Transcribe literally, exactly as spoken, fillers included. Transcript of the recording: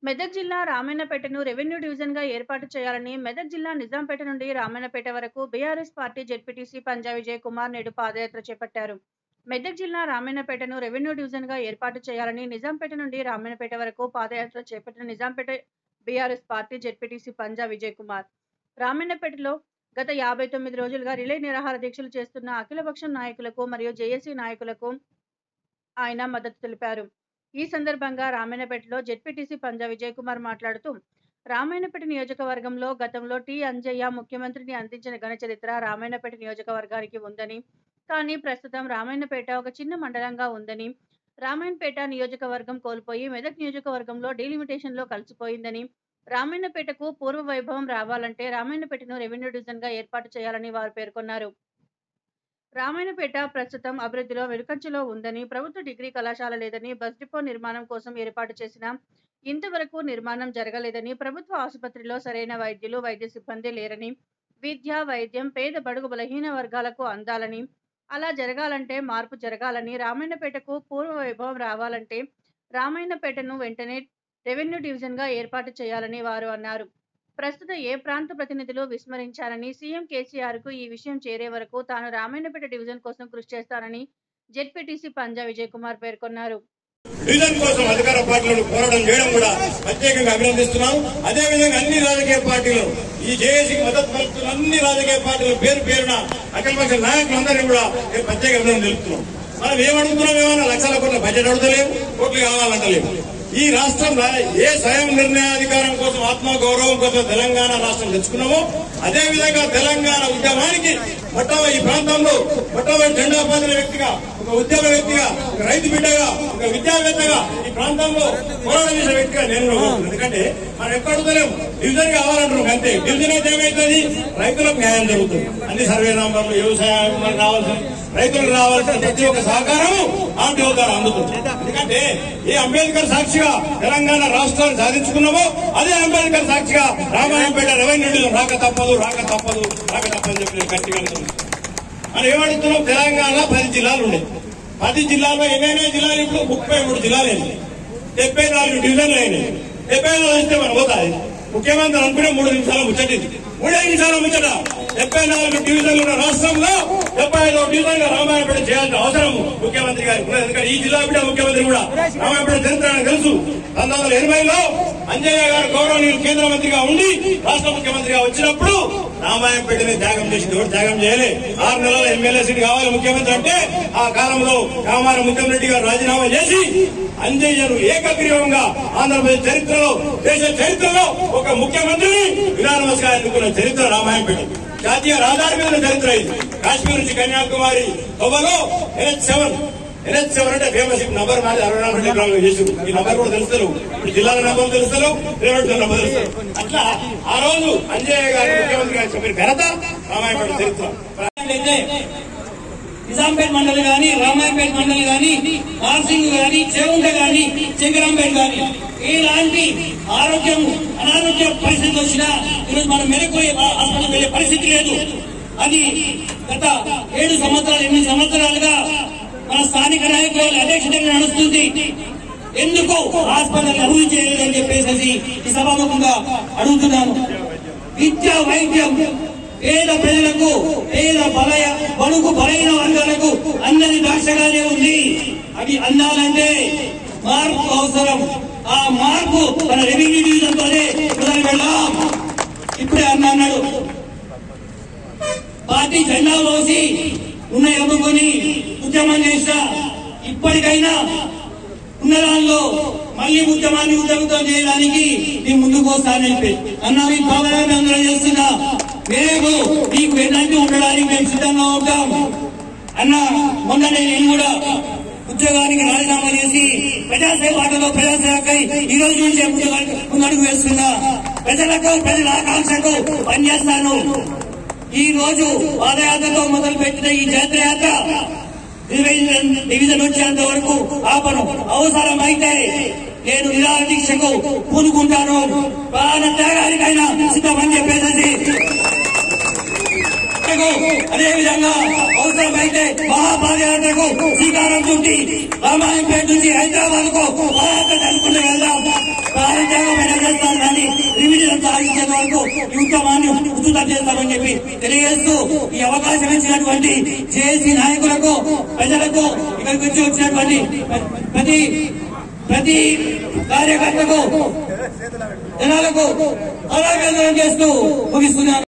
మెదక్ జిల్లా రామాయణపేటను రెవెన్యూ డివిజన్‌గా ఏర్పాటు చేయాలని మెదక్ జిల్లా నిజాంపేట నుండి రామాయణపేట వరకు BRS party ZPTC Panja Vijay Kumar నేడు పాదయాత్ర చేపట్టారు. మెదక్ జిల్లా రామాయణపేటను రెవెన్యూ డివిజన్‌గా ఏర్పాటు చేయాలని నిజాంపేట నుండి రామాయణపేట వరకు పాదయాత్ర చేపట్టిన Nizampet BRS party ZPTC Panja Vijay Kumar రామాయణపేటలో గత యాభై తొమ్మిది రోజులుగా రిలే నిరాహార దీక్షలు చేస్తున్న అఖిలపక్షం నాయకులకు మరియు జేఏసీ నాయకులకు ఆయన మద్దతు తెలిపారు. ఈ సందర్భంగా రామాయణపేటలో జెడ్పీటీసీ పంజా విజయ్ కుమార్ మాట్లాడుతూ, రామాయణపేట నియోజకవర్గంలో గతంలో టీ అంజయ్య ముఖ్యమంత్రిని అందించిన ఘన చరిత్ర రామాయణపేట నియోజకవర్గానికి ఉందని, కానీ ప్రస్తుతం రామాయణపేట ఒక చిన్న మండలంగా ఉందని, రామాయణపేట నియోజకవర్గం కోల్పోయి మెదక్ నియోజకవర్గంలో డీలిమిటేషన్లో కలిసిపోయిందని, రామాయణపేటకు పూర్వ వైభవం రావాలంటే రామాయణపేటను రెవెన్యూ డివిజన్గా ఏర్పాటు చేయాలని వారు పేర్కొన్నారు. రామాయణపేట ప్రస్తుతం అభివృద్ధిలో వెనుకంజలో ఉందని, ప్రభుత్వ డిగ్రీ కళాశాల లేదని, బస్ డిపో నిర్మాణం కోసం ఏర్పాటు చేసిన ఇంతవరకు నిర్మాణం జరగలేదని, ప్రభుత్వ ఆసుపత్రిలో సరైన వైద్యులు వైద్య సిబ్బంది లేరని, విద్య వైద్యం పేద బడుగు బలహీన వర్గాలకు అందాలని, అలా జరగాలంటే మార్పు జరగాలని, రామాయణపేటకు పూర్వ వైభవం రావాలంటే రామాయణపేటను వెంటనే రెవెన్యూ డివిజన్గా ఏర్పాటు చేయాలని వారు అన్నారు. ప్రస్తుత ఏ ప్రాంత ప్రతినిధులు విస్మరించారని, సీఎం కేసీఆర్కు ఈ విషయం చేరే వరకు తాను రామాయణపేట డివిజన్ కోసం కృషి చేస్తానని జెడ్పీటీసీ పంజా విజయ్ కుమార్ పేర్కొన్నారు. డివిజన్ కోసం అధికార పార్టీలను పోరాటం చేయడం కూడా ప్రత్యేకంగా అభినందిస్తున్నాం. అదేవిధంగా అన్ని రాజకీయ పార్టీలు ఈ జేఏసీకి మద్దతు పలుకుతున్న అన్ని రాజకీయ పార్టీలు పేరు పేరున అఖిలపక్ష నాయకులందరినీ కూడా మేము ప్రత్యేక అభినందన తెలుపుతున్నాం. మనం ఏమడుగుతున్నాం, ఏమన్నా లక్షల కోట్ల బడ్జెట్ అడుగుతలేము, కోట్లు కావాలంటలేము. ఈ రాష్ట్రంలో ఏ స్వయం నిర్ణయాధికారం కోసం ఆత్మగౌరవం కోసం తెలంగాణ రాష్ట్రం తెచ్చుకున్నామో అదేవిధంగా తెలంగాణ ఉద్యమానికి మొట్టమొదటి ఈ ప్రాంతంలో మొట్టమొదటి జెండా పాతిన వ్యక్తిగా, ఒక ఉద్యమ వ్యక్తిగా, ఒక రైతు బిడ్డగా, ఒక విద్యావేత్తగా ఈ ప్రాంతంలో పోరాటం చేసిన వ్యక్తిగా నేను ఎందుకంటే మనం ఎక్కడుతలేము డివిజన్ కావాలంటున్నాం. అంతే డివిజన్ అయితే ఏమైతుంది, రైతులకు న్యాయం జరుగుతుంది. అన్ని సర్వే నంబర్లు వ్యవసాయం రావాల్సిన రైతులకు రావాల్సిన ప్రతి ఒక్క సహకారము ఆర్టీఓ ద్వారా అందుతుంది. ఎందుకంటే ఏ అంబేద్కర్ సాక్షిగా తెలంగాణ రాష్ట్రాన్ని సాధించుకున్నామో అదే అంబేద్కర్ సాక్షిగా రామాయణపేట రెవెన్యూ డివిజన్ రాక తప్పదు రాక తప్పదు రాక తప్పని చెప్పి నేను గట్టిగా మనం ఏమడుగుతున్నాం, తెలంగాణ పది జిల్లాలు ఉన్నాయి. పది జిల్లాల్లో ఎన్నైనా జిల్లాలు ఇప్పుడు ముప్పై మూడు జిల్లాలు అయినాయి. డెబ్బై నాలుగు డివిజన్లు అయినాయి. డెబ్బై నాలుగు ఇస్తే మనం పోతాయి. ముఖ్యమంత్రి అనుకునే మూడు నిమిషాల ముచ్చటింది, మూడే నిమిషాల ముచ్చట. డెబ్బై నాలుగు డివిజన్లు ఉన్న రాష్ట్రంలో డెబ్బై ఐదో డివిజన్ గా రామాయణపేట చేయాల్సిన అవసరం ముఖ్యమంత్రి గారికి ఉన్నది. ఎందుకంటే ఈ జిల్లా బిడ్డ ముఖ్యమంత్రి కూడా రామాయణపేట చరిత్ర తెలుసు. పంతొమ్మిది వందల ఎనభైలో అంజయ్య గారు గౌరవనీయులు కేంద్ర మంత్రిగా ఉండి రాష్ట్ర ముఖ్యమంత్రిగా వచ్చినప్పుడు రామాయణపేటని త్యాగం చేసి ఎవరు త్యాగం చేయలే. ఆరు నెలల ఎమ్మెల్యే సీట్ కావాలి ముఖ్యమంత్రి అంటే ఆ కాలంలో రామారావు ముఖ్యమంత్రి గారు రాజీనామా చేసి అంజయ్యను ఏకగ్రీవంగా ఆంధ్రప్రదేశ్ చరిత్రలో దేశ చరిత్రలో ఒక ముఖ్యమంత్రిని యునానిమస్ గా ఎన్నుకున్న చరిత్ర రామాయణపేట. జాతీయ రహదారి మీద చరిత్ర ఇది. కాశ్మీర్ నుంచి కన్యాకుమారి తొవ్వలో ఎన్హెచ్ సెవెన్ ఎన్హెచ్ సెవెన్ అంటే ఫేమస్. ఈ నంబర్ మాది అరవై నాలుగు కిలోమీటర్లు చేసి ఈ నంబర్ కూడా తెలుస్తారు. ఇప్పుడు జిల్లాల నంబర్లు తెలుస్తారు, రేవటి నంబర్ తెలుస్తారు. అట్లా ఆ రోజు అంజయ్య గారు ముఖ్యమంత్రి గారు చెప్పిన ఘనత రామాయణపేట చరిత్ర. నిజాంపేట మండలి గాని, రామాయణపేట మండలి గాని, నార్సింగ్ గాని, చెవుంట గాని, శంకరాంపేట గాని ఇలాంటి ఆరోగ్యం అనారోగ్య పరిస్థితి వచ్చినా ఈరోజు మనం మెరుగోయే హాస్పిటల్ వెళ్లే పరిస్థితి లేదు. అది గత ఏడు సంవత్సరాలు ఎనిమిది సంవత్సరాలుగా మన స్థానిక నాయకుల అధ్యక్షతగా నడుస్తుంది. ఎందుకు హాస్పిటల్ అభివృద్ధి చేయలేదని చెప్పేసి ఈ సభాముఖంగా అడుగుతున్నాను. విద్య వైద్యం పేద ప్రజలకు, పేద బలయ బడుగు బలైన వర్గాలకు అందరి దాక్షగానే ఉంది. అవి అందాలంటే మార్పు అవసరం. ఆ మార్పు మన రెవెన్యూ డివిజన్ తోనే మొదలు పెడదాం. ఇప్పుడే అన్న అన్నాడు, పార్టీ జెండా పోసి ఉన్న ఎమ్ముకొని ఉద్యమం చేస్తా. ఇప్పటికైనా ఉన్న దానిలో మళ్లీ ఉద్యమాన్ని ఉద్యమంతో చేయడానికి మేము ముందుకు వస్తానని చెప్పి అన్న మీ భావన అందరం చేస్తున్నా. మేము మీకు వెన్నంటి ఉండడానికి మేము సిద్ధంగా ఉంటాం అన్న. మొన్ననే నేను కూడా ఉద్యోగానికి రాజీనామా చేసి ప్రజాసేవలో ప్రజాసేవకై ఈ రోజు నుంచే ముందడుగు వేస్తున్నా. ప్రజలకు ప్రజల ఆకాంక్షకు పనిచేస్తాను. ఈ రోజు పాదయాత్రతో మొదలు పెట్టిన ఈ జాతరయాత్ర డివిజన్ వచ్చేంత వరకు ఆపను. అవసరమైతే నేను నిరాహార దీక్షకు పూనుకుంటాను. ప్రాణ త్యాగానికైనా సిద్ధమని చెప్పేసి అదేవిధంగా అవసరమైతే మహాపాదయాత్రకు శ్రీకారం చుట్టి రామాయణపేట నుంచి హైదరాబాద్ కు పాదయాత్ర జరుపుకుంటూ వెళ్దాం. ప్రాణ త్యాగం సాధించేంత వరకు ఈ ఉద్యమాన్ని ఉధృతం చేస్తామని చెప్పి తెలియజేస్తూ ఈ అవకాశం ఇచ్చినటువంటి జేఏసీ నాయకులకు, ప్రజలకు, ఇక్కడికి వచ్చి వచ్చినటువంటి ప్రతి ప్రతి కార్యకర్తకు, జనాలకు అలాగే చేస్తూ ముగిస్తున్నాను.